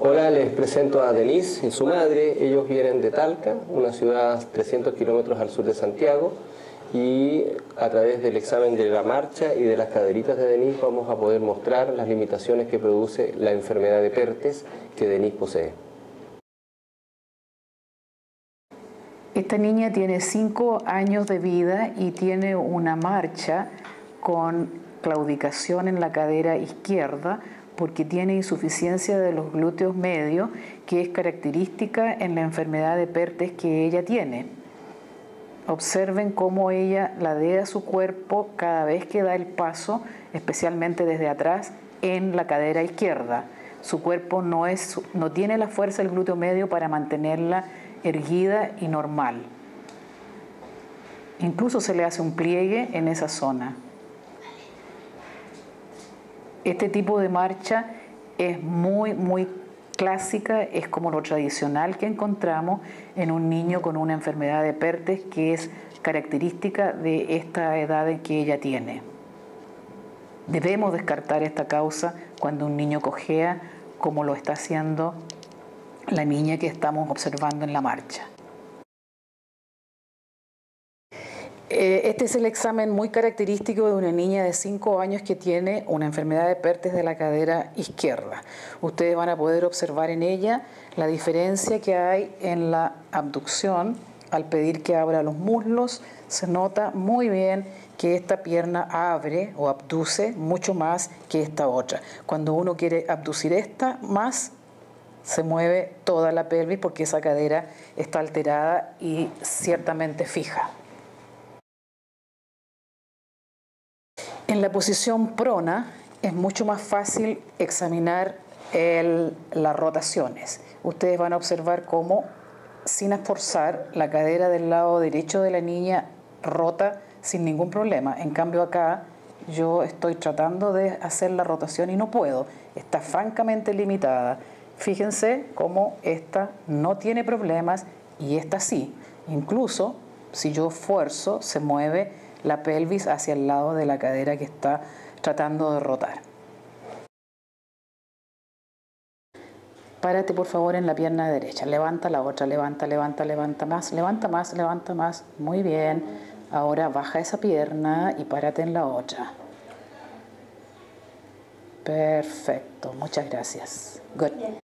Hola, les presento a Denise y su madre. Ellos vienen de Talca, una ciudad 300 kilómetros al sur de Santiago, y a través del examen de la marcha y de las caderitas de Denise vamos a poder mostrar las limitaciones que produce la enfermedad de Perthes que Denise posee. Esta niña tiene 5 años de vida y tiene una marcha con claudicación en la cadera izquierda porque tiene insuficiencia de los glúteos medios, que es característica en la enfermedad de Perthes que ella tiene. Observen cómo ella ladea su cuerpo cada vez que da el paso, especialmente desde atrás, en la cadera izquierda. Su cuerpo no tiene la fuerza del glúteo medio para mantenerla erguida y normal. Incluso se le hace un pliegue en esa zona. Este tipo de marcha es muy clásica, es como lo tradicional que encontramos en un niño con una enfermedad de Perthes que es característica de esta edad en que ella tiene. Debemos descartar esta causa cuando un niño cojea, como lo está haciendo la niña que estamos observando en la marcha. Este es el examen muy característico de una niña de 5 años que tiene una enfermedad de Perthes de la cadera izquierda. Ustedes van a poder observar en ella la diferencia que hay en la abducción. Al pedir que abra los muslos, se nota muy bien que esta pierna abre o abduce mucho más que esta otra. Cuando uno quiere abducir esta más, se mueve toda la pelvis porque esa cadera está alterada y ciertamente fija. En la posición prona es mucho más fácil examinar las rotaciones. Ustedes van a observar cómo, sin esforzar, la cadera del lado derecho de la niña rota sin ningún problema. En cambio acá yo estoy tratando de hacer la rotación y no puedo. Está francamente limitada. Fíjense cómo esta no tiene problemas y esta sí. Incluso si yo esfuerzo, se mueve la pelvis hacia el lado de la cadera que está tratando de rotar. Párate por favor en la pierna derecha, levanta la otra, levanta más, muy bien. Ahora baja esa pierna y párate en la otra. Perfecto, muchas gracias. Good.